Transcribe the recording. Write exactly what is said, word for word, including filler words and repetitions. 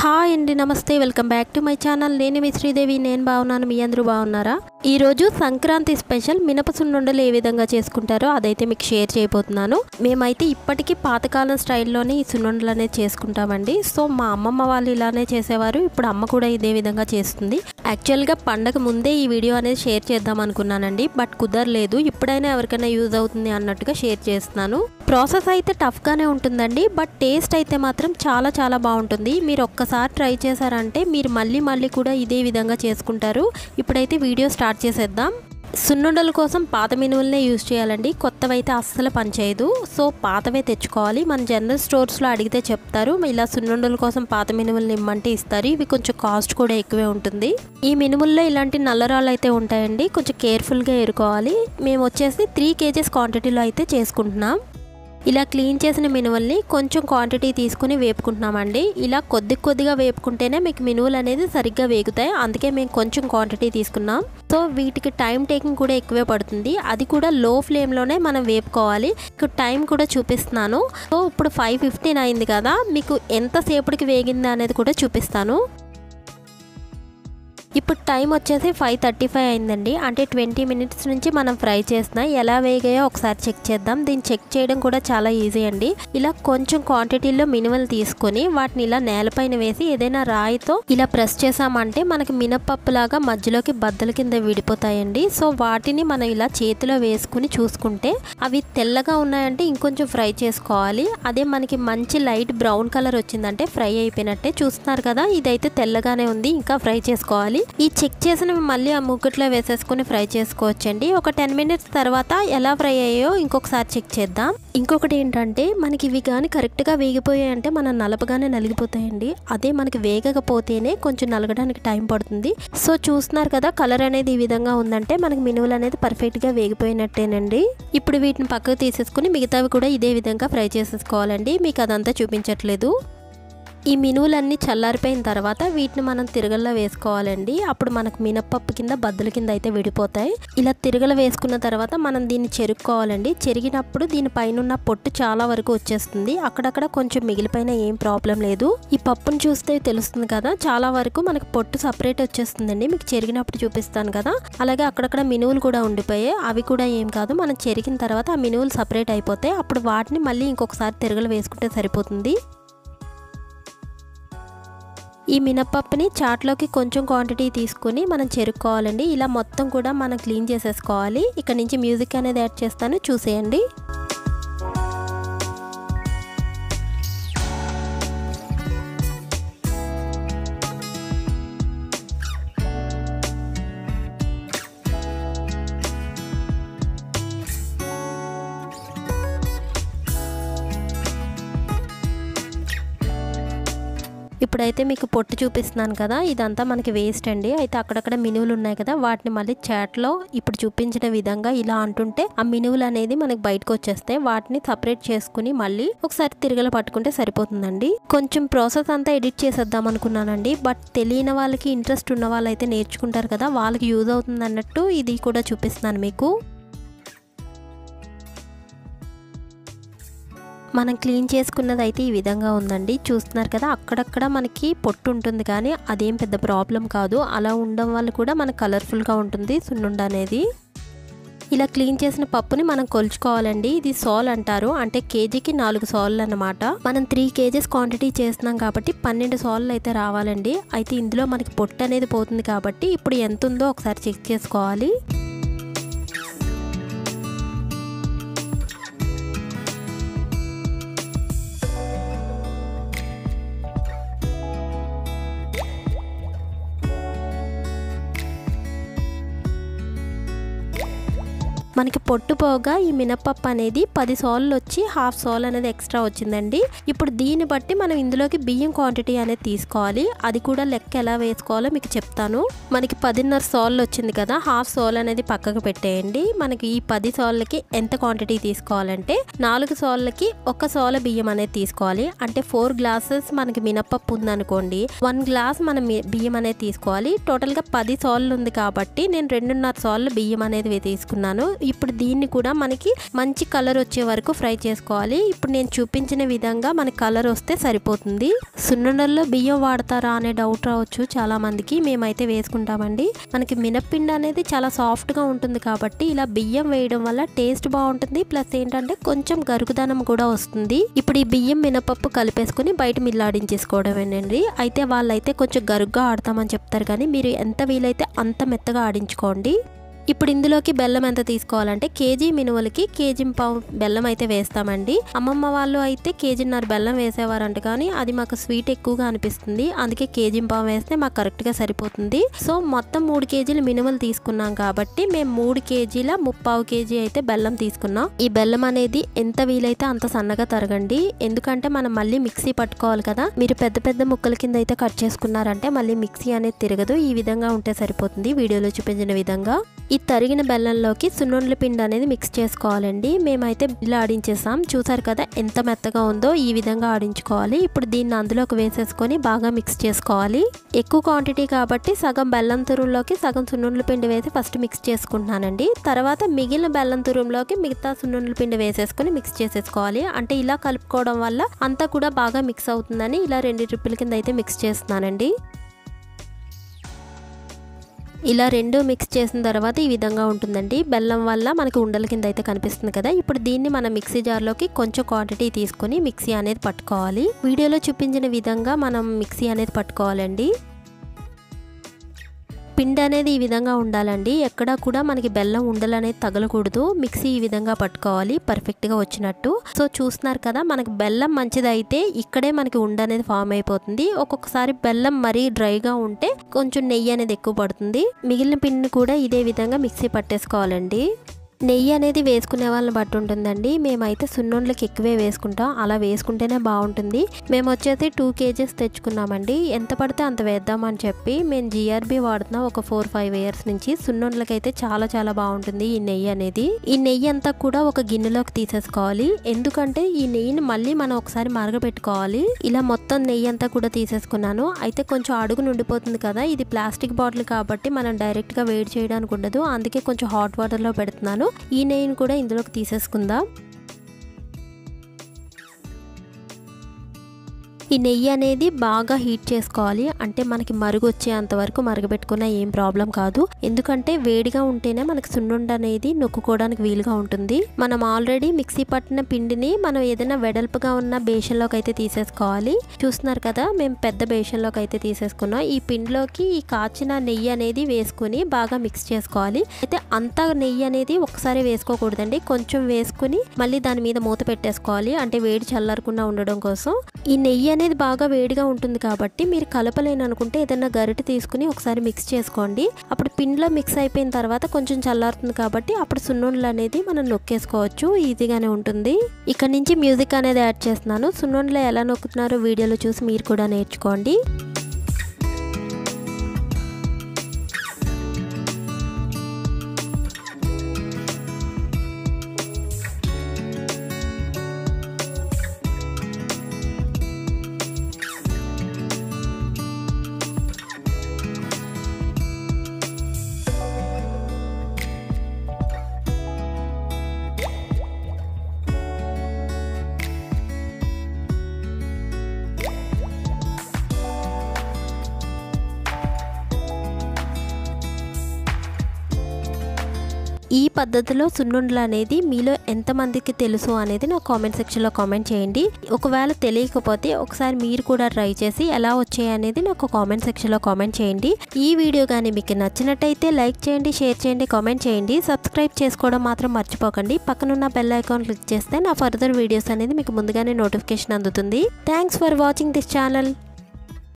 Hi అండి, నమస్తే. Welcome back to my channel. నేను మీ శ్రీదేవి. నేను బాగున్నాను, మీ అందరూ బాగున్నారా? ఈరోజు సంక్రాంతి స్పెషల్ మినప సున్నుండలు ఏ విధంగా చేసుకుంటారో అదైతే మీకు షేర్ చేయబోతున్నాను. మేమైతే ఇప్పటికీ పాతకాలం స్టైల్లోనే ఈ సున్నుండలు అనేది చేసుకుంటామండి. సో మా అమ్మమ్మ వాళ్ళు ఇలానే చేసేవారు, ఇప్పుడు అమ్మ కూడా ఇదే విధంగా చేస్తుంది. యాక్చువల్గా పండగ ముందే ఈ వీడియో అనేది షేర్ చేద్దాం అనుకున్నానండి, బట్ కుదరలేదు. ఇప్పుడైనా ఎవరికైనా యూజ్ అవుతుంది అన్నట్టుగా షేర్ చేస్తున్నాను. ప్రాసెస్ అయితే టఫ్గానే ఉంటుందండి, బట్ టేస్ట్ అయితే మాత్రం చాలా చాలా బాగుంటుంది. మీరు ఒక్కసారి ట్రై చేశారంటే మీరు మళ్ళీ మళ్ళీ కూడా ఇదే విధంగా చేసుకుంటారు. ఇప్పుడైతే వీడియో స్టార్ట్ చేసేద్దాం. సున్నుండల కోసం పాత మినువులనే యూజ్ చేయాలండి, కొత్తవైతే అస్సలు పనిచేయదు. సో పాతవే తెచ్చుకోవాలి. మన జనరల్ స్టోర్స్లో అడిగితే చెప్తారు, ఇలా సున్నుండల కోసం పాత మినువులను ఇమ్మంటే ఇస్తారు. ఇవి కొంచెం కాస్ట్ కూడా ఎక్కువే ఉంటుంది. ఈ మినుముల్లో ఇలాంటి నల్లరాళ్ళు అయితే ఉంటాయండి, కొంచెం కేర్ఫుల్గా ఎరుకోవాలి. మేము వచ్చేసి త్రీ కేజీస్ క్వాంటిటీలో అయితే చేసుకుంటున్నాం. ఇలా క్లీన్ చేసిన మినువుల్ని కొంచెం క్వాంటిటీ తీసుకుని వేపుకుంటున్నామండి. ఇలా కొద్ది కొద్దిగా వేపుకుంటేనే మీకు మినువులు అనేది సరిగ్గా వేగుతాయి, అందుకే మేము కొంచెం క్వాంటిటీ తీసుకున్నాం. సో వీటికి టైం టేకింగ్ కూడా ఎక్కువే పడుతుంది, అది కూడా లో ఫ్లేమ్లోనే మనం వేపుకోవాలి. మీకు టైం కూడా చూపిస్తున్నాను. సో ఇప్పుడు ఫైవ్ ఫిఫ్టీన్ అయింది కదా, మీకు ఎంతసేపటికి వేగింది అనేది కూడా చూపిస్తాను. ఇప్పుడు టైం వచ్చేసి ఫైవ్ థర్టీ ఫైవ్ అయిందండి, అంటే ట్వంటీ మినిట్స్ నుంచి మనం ఫ్రై చేస్తున్నాం. ఎలా వేగాయో ఒకసారి చెక్ చేద్దాం. దీన్ని చెక్ చేయడం కూడా చాలా ఈజీ అండి. ఇలా కొంచెం క్వాంటిటీలో మినుములు తీసుకొని వాటిని ఇలా నేలపైన వేసి ఏదైనా రాయితో ఇలా ప్రెస్ చేసామంటే మనకి మినపప్పు లాగా మధ్యలోకి బద్దల కింద విడిపోతాయండి. సో వాటిని మనం ఇలా చేతిలో వేసుకుని చూసుకుంటే అవి తెల్లగా ఉన్నాయంటే ఇంకొంచెం ఫ్రై చేసుకోవాలి. అదే మనకి మంచి లైట్ బ్రౌన్ కలర్ వచ్చిందంటే ఫ్రై అయిపోయినట్టే. చూస్తున్నారు కదా, ఇదైతే తెల్లగానే ఉంది, ఇంకా ఫ్రై చేసుకోవాలి. ఈ చెక్ చేసినవి మళ్ళీ ఆ ముగ్గుట్లో వేసేసుకుని ఫ్రై చేసుకోవచ్చండి. ఒక టెన్ మినిట్స్ తర్వాత ఎలా ఫ్రై అయ్యాయో ఇంకొకసారి చెక్ చేద్దాం. ఇంకొకటి ఏంటంటే మనకి ఇవి కానీ కరెక్ట్గా వేగిపోయాయంటే మనం నలపగానే నలిగిపోతాయండి. అదే మనకి వేగకపోతేనే కొంచెం నలగడానికి టైం పడుతుంది. సో చూస్తున్నారు కదా, కలర్ అనేది ఈ విధంగా ఉందంటే మనకి మినువులు అనేది పర్ఫెక్ట్గా వేగిపోయినట్టేనండి. ఇప్పుడు వీటిని పక్కకు తీసేసుకుని మిగతావి కూడా ఇదే విధంగా ఫ్రై చేసేసుకోవాలండి. మీకు అదంతా చూపించట్లేదు. ఈ మినువులన్నీ చల్లారిపోయిన తర్వాత వీటిని మనం తిరగల్లో వేసుకోవాలండి. అప్పుడు మనకు మినపప్పు కింద బద్దల కింద అయితే విడిపోతాయి. ఇలా తిరగలు వేసుకున్న తర్వాత మనం దీన్ని చెరుక్కోవాలండి. చెరిగినప్పుడు దీని పైన పొట్టు చాలా వరకు వచ్చేస్తుంది, అక్కడక్కడ కొంచెం మిగిలిపోయినా ఏం ప్రాబ్లం లేదు. ఈ పప్పును చూస్తే తెలుస్తుంది కదా, చాలా వరకు మనకు పొట్టు సపరేట్ వచ్చేస్తుందండి. మీకు చెరిగినప్పుడు చూపిస్తాను కదా. అలాగే అక్కడక్కడ మినువులు కూడా ఉండిపోయాయి, అవి కూడా ఏం కాదు. మనం చెరిగిన తర్వాత ఆ మినువులు సపరేట్ అయిపోతాయి. అప్పుడు వాటిని మళ్ళీ ఇంకొకసారి తిరగలు వేసుకుంటే సరిపోతుంది. ఈ మినపప్పుని చాట్లోకి కొంచెం క్వాంటిటీ తీసుకుని మనం చెరుక్కోవాలండి. ఇలా మొత్తం కూడా మనం క్లీన్ చేసేసుకోవాలి. ఇక్కడ నుంచి మ్యూజిక్ అనేది యాడ్ చేస్తాను, చూసేయండి. ఇప్పుడైతే మీకు పొట్టు చూపిస్తున్నాను కదా, ఇదంతా మనకి వేస్ట్ అండి. అయితే అక్కడక్కడ మినువులు ఉన్నాయి కదా, వాటిని మళ్ళీ చాట్లో ఇప్పుడు చూపించిన విధంగా ఇలా అంటుంటే ఆ మినువులు అనేది మనకి బయటకు వచ్చేస్తాయి. వాటిని సపరేట్ చేసుకుని మళ్ళీ ఒకసారి తిరగల పట్టుకుంటే సరిపోతుందండి. కొంచెం ప్రాసెస్ అంతా ఎడిట్ చేసేద్దాం అనుకున్నానండి, బట్ తెలియని వాళ్ళకి, ఇంట్రెస్ట్ ఉన్న వాళ్ళైతే నేర్చుకుంటారు కదా, వాళ్ళకి యూజ్ అవుతుంది అన్నట్టు ఇది కూడా చూపిస్తున్నాను మీకు. మనం క్లీన్ చేసుకున్నది అయితే ఈ విధంగా ఉందండి. చూస్తున్నారు కదా, అక్కడక్కడ మనకి పొట్టు ఉంటుంది కానీ అదేం పెద్ద ప్రాబ్లం కాదు. అలా ఉండడం వల్ల కూడా మనకు కలర్ఫుల్గా ఉంటుంది సున్నుండ అనేది. ఇలా క్లీన్ చేసిన పప్పుని మనం కొలుచుకోవాలండి. ఇది సోల్ అంటారు, అంటే కేజీకి నాలుగు సోళ్ళు అన్నమాట. మనం త్రీ కేజీస్ క్వాంటిటీ చేస్తున్నాం కాబట్టి పన్నెండు సోళ్ళు అయితే రావాలండి. అయితే ఇందులో మనకి పొట్టు అనేది పోతుంది కాబట్టి ఇప్పుడు ఎంత ఉందో ఒకసారి చెక్ చేసుకోవాలి. మనకి పొట్టు పోగా ఈ మినపప్పు అనేది పది సోళ్ళు వచ్చి హాఫ్ సోల్ అనేది ఎక్స్ట్రా వచ్చిందండి. ఇప్పుడు దీన్ని బట్టి మనం ఇందులోకి బియ్యం క్వాంటిటీ అనేది తీసుకోవాలి. అది కూడా లెక్క ఎలా వేసుకోవాలో మీకు చెప్తాను. మనకి పదిన్నర సోళ్ళు వచ్చింది కదా, హాఫ్ సోల్ అనేది పక్కకు పెట్టేయండి. మనకి ఈ పది సోళ్ళకి ఎంత క్వాంటిటీ తీసుకోవాలంటే నాలుగు సోళ్ళకి ఒక సోల బియ్యం అనేది తీసుకోవాలి. అంటే ఫోర్ గ్లాసెస్ మనకి మినపప్పు ఉందనుకోండి, వన్ గ్లాస్ మనం బియ్యం అనేది తీసుకోవాలి. టోటల్గా పది సోళ్ళు ఉంది కాబట్టి నేను రెండున్నర సోళ్ళు బియ్యం అనేది తీసుకున్నాను. ఇప్పుడు దీన్ని కూడా మనకి మంచి కలర్ వచ్చే వరకు ఫ్రై చేసుకోవాలి. ఇప్పుడు నేను చూపించిన విధంగా మనకి కలర్ వస్తే సరిపోతుంది. సున్నుండల్లో బియ్యం వాడతారా అనే డౌట్ రావచ్చు చాలా మందికి. మేమైతే వేసుకుంటామండి. మనకి మినప్పిండి అనేది చాలా సాఫ్ట్గా ఉంటుంది కాబట్టి ఇలా బియ్యం వేయడం వల్ల టేస్ట్ బాగుంటుంది. ప్లస్ ఏంటంటే కొంచెం గరుకుదనం కూడా వస్తుంది. ఇప్పుడు ఈ బియ్యం మినపప్పు కలిపేసుకుని బయట మిల్లాడించేసుకోవడమేనండి. అయితే వాళ్ళైతే కొంచెం గరుగ్గా ఆడతామని చెప్తారు కానీ మీరు ఎంత వీలైతే అంత మెత్తగా ఆడించుకోండి. ఇప్పుడు ఇందులోకి బెల్లం ఎంత తీసుకోవాలంటే కేజీ మినుములకి కేజీ పావు బెల్లం అయితే వేస్తామండి. అమ్మమ్మ వాళ్ళు అయితే కేజీన్నర బెల్లం వేసేవారంట కానీ అది మాకు స్వీట్ ఎక్కువగా అనిపిస్తుంది. అందుకే కేజీ పావు వేస్తే మాకు కరెక్ట్గా సరిపోతుంది. సో మొత్తం మూడు కేజీలు మినుములు తీసుకున్నాం కాబట్టి మేము మూడు కేజీల ముప్పావు కేజీ అయితే బెల్లం తీసుకున్నాం. ఈ బెల్లం అనేది ఎంత వీలైతే అంత సన్నగా తరగండి. ఎందుకంటే మనం మళ్ళీ మిక్సీ పట్టుకోవాలి కదా. మీరు పెద్ద పెద్ద ముక్కల కింద అయితే కట్ చేసుకున్నారంటే మళ్ళీ మిక్సీ అనేది తిరగదు. ఈ విధంగా ఉంటే సరిపోతుంది వీడియోలో చూపించిన విధంగా. ఈ తరిగిన బెల్లంలోకి సున్నుండల పిండి అనేది మిక్స్ చేసుకోవాలండి. మేమైతే ఇలా ఆడించేసాం. చూసారు కదా ఎంత మెత్తగా ఉందో. ఈ విధంగా ఆడించుకోవాలి. ఇప్పుడు దీన్ని అందులోకి వేసేసుకొని బాగా మిక్స్ చేసుకోవాలి. ఎక్కువ క్వాంటిటీ కాబట్టి సగం బెల్లం తురుంలోకి సగం సున్నుండల పిండి వేసి ఫస్ట్ మిక్స్ చేసుకుంటున్నానండి. తర్వాత మిగిలిన బెల్లం తురుంలోకి మిగతా సున్నుండల పిండి వేసేసుకొని మిక్స్ చేసేసుకోవాలి. అంటే ఇలా కలుపుకోవడం వల్ల అంతా కూడా బాగా మిక్స్ అవుతుందని ఇలా రెండు ట్రిప్పుల కింద అయితే మిక్స్ చేస్తున్నానండి. ఇలా రెండు మిక్స్ చేసిన తర్వాత ఈ విధంగా ఉంటుందండి. బెల్లం వల్ల మనకి ఉండల కింద అయితే కనిపిస్తుంది కదా. ఇప్పుడు దీన్ని మనం మిక్సీ జార్లోకి కొంచెం క్వాంటిటీ తీసుకొని మిక్సీ అనేది పట్టుకోవాలి. వీడియోలో చూపించిన విధంగా మనం మిక్సీ అనేది పట్టుకోవాలండి. పిండి అనేది ఈ విధంగా ఉండాలండి. ఎక్కడా కూడా మనకి బెల్లం ఉండలు అనేది తగలకూడదు. మిక్సీ ఈ విధంగా పట్టుకోవాలి పర్ఫెక్ట్గా వచ్చినట్టు. సో చూస్తున్నారు కదా మనకి బెల్లం మంచిది అయితే ఇక్కడే మనకి ఉండ అనేది ఫామ్ అయిపోతుంది. ఒక్కొక్కసారి బెల్లం మరీ డ్రైగా ఉంటే కొంచెం నెయ్యి అనేది ఎక్కువ పడుతుంది. మిగిలిన పిండిని కూడా ఇదే విధంగా మిక్సీ పట్టేసుకోవాలండి. నెయ్యి అనేది వేసుకునే వాళ్ళని బట్టి ఉంటుందండి. మేమైతే సున్నుండలకి ఎక్కువే వేసుకుంటాం. అలా వేసుకుంటేనే బాగుంటుంది. మేము వచ్చేసి టూ కేజెస్ తెచ్చుకున్నామండి. ఎంత పడితే అంత వేద్దామని చెప్పి మేము జిఆర్బి వాడుతున్నాం ఒక ఫోర్ ఫైవ్ ఇయర్స్ నుంచి. సున్నుండలకి అయితే చాలా చాలా బాగుంటుంది ఈ నెయ్యి అనేది. ఈ నెయ్యి అంతా కూడా ఒక గిన్నెలోకి తీసేసుకోవాలి. ఎందుకంటే ఈ నెయ్యిని మళ్ళీ మనం ఒకసారి మరగబెట్టుకోవాలి. ఇలా మొత్తం నెయ్యి అంతా కూడా తీసేసుకున్నాను. అయితే కొంచెం అడుగు నుండిపోతుంది కదా. ఇది ప్లాస్టిక్ బాటిల్ కాబట్టి మనం డైరెక్ట్గా వేడి చేయడానికి ఉండదు. అందుకే కొంచెం హాట్ వాటర్లో పెడుతున్నాను. ఈ నెయ్యిని కూడా ఇందులోకి తీసేసుకుందాం. ఈ నెయ్యి అనేది బాగా హీట్ చేసుకోవాలి. అంటే మనకి మరుగు వచ్చేంత వరకు మరగబెట్టుకున్నా ఏం ప్రాబ్లం కాదు. ఎందుకంటే వేడిగా ఉంటేనే మనకి సున్నుండ అనేది నొక్కుకోవడానికి వీలుగా ఉంటుంది. మనం ఆల్రెడీ మిక్సీ పట్టిన పిండిని మనం ఏదైనా వెడల్పుగా ఉన్న బేషన్లోకి అయితే తీసేసుకోవాలి. చూస్తున్నారు కదా మేము పెద్ద బేషన్లోకి అయితే తీసేసుకున్నాం. ఈ పిండిలోకి ఈ కాచిన నెయ్యి అనేది వేసుకుని బాగా మిక్స్ చేసుకోవాలి. అయితే అంతా నెయ్యి అనేది ఒకసారి వేసుకోకూడదండి. కొంచెం వేసుకుని మళ్ళీ దాని మీద మూత పెట్టేసుకోవాలి. అంటే వేడి చల్లారకుండా ఉండడం కోసం. ఈ నెయ్యి అనేది బాగా వేడిగా ఉంటుంది కాబట్టి మీరు కలపలేని అనుకుంటే ఏదైనా గరిటె తీసుకుని ఒకసారి మిక్స్ చేసుకోండి. అప్పుడు పిండిలో మిక్స్ అయిపోయిన తర్వాత కొంచెం చల్లారుతుంది కాబట్టి అప్పుడు సున్నుండలు అనేది మనం నొక్కేసుకోవచ్చు. ఈజీగానే ఉంటుంది. ఇక్కడ నుంచి మ్యూజిక్ అనేది యాడ్ చేస్తున్నాను. సున్నుండలు ఎలా నొక్కుతున్నారో వీడియోలో చూసి మీరు కూడా నేర్చుకోండి. ఈ పద్ధతిలో సున్నుండలు అనేది మీలో ఎంతమందికి తెలుసు అనేది నాకు కామెంట్ సెక్షన్లో కామెంట్ చేయండి. ఒకవేళ తెలియకపోతే ఒకసారి మీరు కూడా ట్రై చేసి ఎలా వచ్చాయి అనేది నాకు కామెంట్ సెక్షన్లో కామెంట్ చేయండి. ఈ వీడియో కానీ మీకు నచ్చినట్టయితే లైక్ చేయండి, షేర్ చేయండి, కామెంట్ చేయండి. సబ్స్క్రైబ్ చేసుకోవడం మాత్రం మర్చిపోకండి. పక్కనున్న బెల్ ఐకాన్ క్లిక్ చేస్తే నా ఫర్దర్ వీడియోస్ అనేది మీకు ముందుగానే నోటిఫికేషన్ అందుతుంది. Thanks for watching this channel.